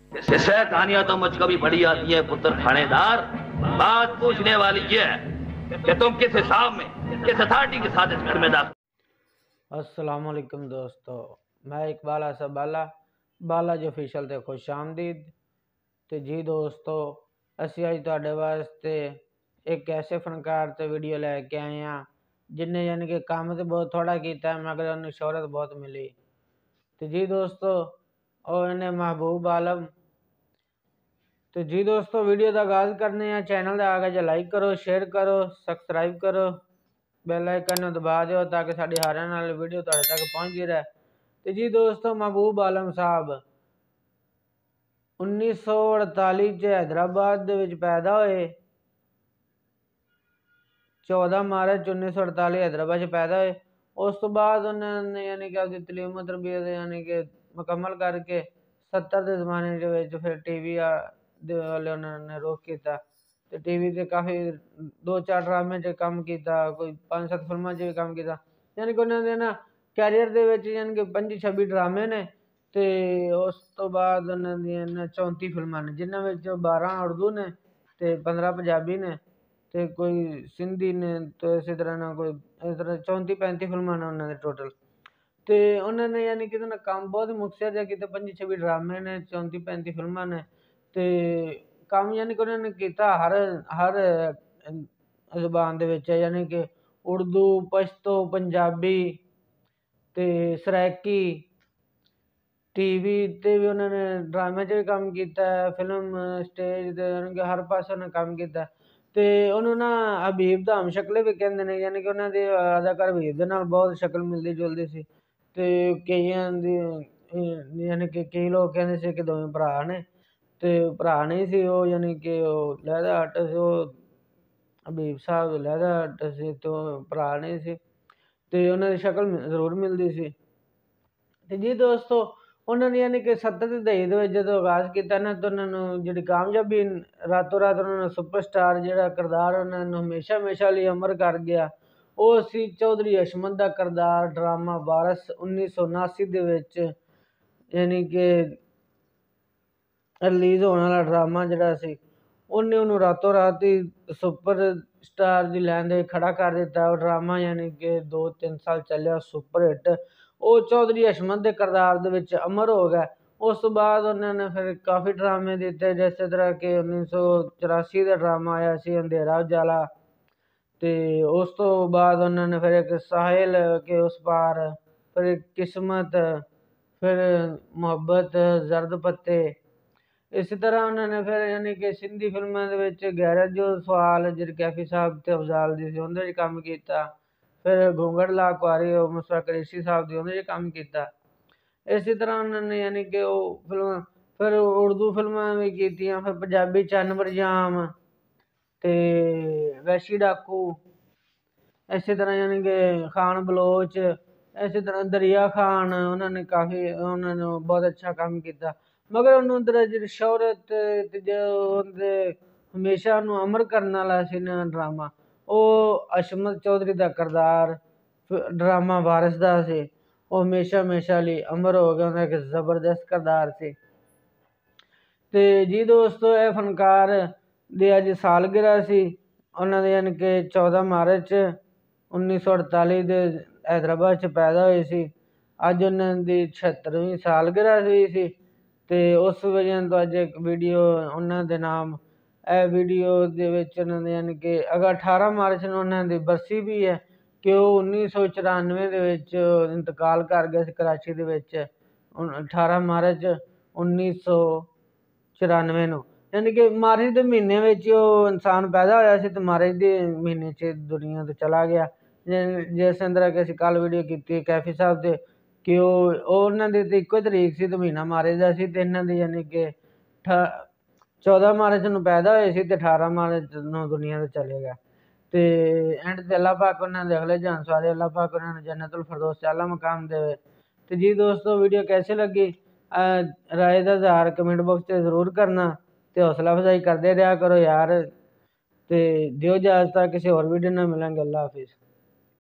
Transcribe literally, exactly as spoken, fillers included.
इससे कहानियां तो मुझको भी बड़ी आती है पुत्र थानेदार। बात पूछने वाली ये है कि तुम किस हिसाब में, किस अथॉरिटी के साथ इस घर में दाखिल। अस्सलाम वालेकुम दोस्तों, मैं इकबाल आसफ बाला बाला जो ऑफिशियल ते खुश आमदीद। तो जी दोस्तों, असी अज तुहाडे वास्ते एक ऐसे फनकार ते वीडियो लैके आए हैं जिन्हें यानी कि काम तो बहुत थोड़ा किया मगर उन्हें शोहरत बहुत मिली। तो जी दोस्तों, और इन्हें महबूब आलम। तो जी दोस्तों, वीडियो का आगाज़ करने हैं। चैनल का आगे जो लाइक करो, शेयर करो, सबसक्राइब करो, बैल आइकन दबा दो ताकि साड़ी हर आने वाली वीडियो तुहाडे तक पहुँचती रहे। तो जी दोस्तों, महबूब आलम साहब उन्नीस सौ अड़ताली च हैदराबाद दे विच पैदा होए। चौदह मार्च उन्नीस सौ अड़ताली हैदराबाद च पैदा होए। उस तो बाद उन्होंने यानी कि अपनी तलीम तरबियत यानी कि मुकम्मल करके सत्तर के जमाने के विच फिर टी वी वाले उन्होंने रुख किया। तो टी वी से काफ़ी दो चार ड्रामे च काम किया, कोई पाँच सत्त फिल्मों च भी काम किया। यानी कि उन्होंने ना कैरियर दे विच यानी कि पंजी छब्बी ड्रामे ने। तो उस तो बाद उन्होंने चौंती फिल्मां ने जिन्होंने बारह उर्दू ने तो पंद्रह पंजाबी ने तो कोई सिंधी ने। तो इस तरह ना कोई इस तरह चौंती पैंती फिल्मां ने उन्होंने टोटल। तो उन्होंने यानी कि काम बहुत मुखसर जहा किया, पंजी छब्बी ड्रामे ने, चौंती पैंती फिल्मां ने। तो काम यानी कि उन्होंने किया हर हर जुबान दे विच, यानी कि उर्दू, पश्तो, पंजाबी ते सराइकी, टीवी ते भी उन्होंने ड्रामे च भी काम किया, फिल्म स्टेज ते यानी कि हर पासे उन्होंने काम किया। तो उन्होंने ना हबीब दा हमशक्ल भी कहते हैं, यानी कि उन्होंने अदाकार हबीब दे नाल बहुत शक्ल मिलती जुलती सी। तो कईयां दी यानी कि कई लोग कहते थे कि दोवें भरा ने, तो भरा नहीं सी वो, यानी कि लहदा हट से वो हबीब साहब लहदा हट से, तो भरा नहीं सी। तो उन्होंने शक्ल जरूर मिलती सी। तो जी दोस्तों, उन्होंने यानी कि सत्तर के दहाई जो आगाज़ किया ना, तो उन्होंने जी कामयाबी रातों रात उन्होंने सुपरस्टार जो किरदार उन्होंने हमेशा हमेशा लिए अमर कर गया। वो सी चौधरी हशमत का किरदार ड्रामा वारस उन्नीस सौ उनासी के यानी कि रिलीज़ होने वाला ड्रामा जोड़ा सी उन्हें उन्होंने रातों रात ही सुपर स्टार की लैन दे खड़ा कर दिता। वो ड्रामा यानी कि दो तीन साल चलिया सुपर हिट। वो चौधरी हशमत के किरदार दे अमर हो गया। उस तो बाद उन्होंने फिर काफ़ी ड्रामे दिते, जिस तरह के उन्नीस सौ चौरासी का ड्रामा आया सी अंधेरा उजाला। तो उस तो बाद उन्होंने फिर एक साहिल के उस पार, फिर एक किस्मत, फिर मोहब्बत, जर्द पत्ते। इस तरह उन्होंने फिर यानी कि सिंधी फिल्मों के गैरज जो सवाल जिर कैफी साहब ते अफजाल दी सी उन्हें काम किया। फिर घूंगड़ ला कुआरी मुस्तफा कुरैशी साहब दी उन्हें काम किया। इसी तरह उन्होंने यानी कि वो फिल्म फिर उर्दू फिल्मां भी की, फिर पंजाबी चन्न बरजाम ते वैशी डाकू, इसी तरह यानी कि खान बलोच, इसी तरह दरिया खान, उन्होंने काफ़ी उन्होंने बहुत अच्छा काम किया। मगर उन्होंने जी शोहरत जो हमेशा उन्होंने अमर करने वाला सी ना ड्रामा, वो हशमत चौधरी का किरदार ड्रामा वारिस का सी। वो हमेशा हमेशा लिए अमर हो गया, उन्हें एक जबरदस्त किरदार से। तो जी दोस्तों, यह फनकार दी अज सालगिरह सी। उन्होंने यानी कि चौदह मार्च उन्नीस सौ अड़ताली के हैदराबाद च पैदा हुए सी। अज उन्होंने छिहत्तरवीं सालगिरह हुई सी। तो उस वजह तो अज एक वीडियो उन्होंने नाम ए वीडियो उन्होंने यानी कि अगर अठारह मार्च में उन्होंने बरसी भी है कि वो उन्नीस सौ चौरानवे के इंतकाल कर गए कराची के अठारह मार्च उन्नीस सौ चौरानवे नू, यानी कि मार्च के महीने में इंसान पैदा होया सी तो मार्च के महीने च दुनिया तो चला गया। जिस तरह कि कल वीडियो की कैफी साहब से कि उन्होंने तो इको तरीक से तो महीना मार्च का सी, तो इन्हों की यानी कि चौदह मार्च में पैदा होए सी तो अठारह मार्च नू दुनिया तो चले गया। तो एंड ते अल्लाह पाक उन्होंने अगले जान सवारे, अल्लाह पाक उन्होंने जन्नतुल फिरदौस आला मकाम देवे। तो जी दोस्तों, वीडियो कैसी लगी राय का इजहार कमेंट बॉक्स से जरूर करना, तो हौसला अफजाई करते रहा करो यार। तो दियो इजाजत, किसी और वीडियो में मिलेंगे। अल्लाह हाफिज़।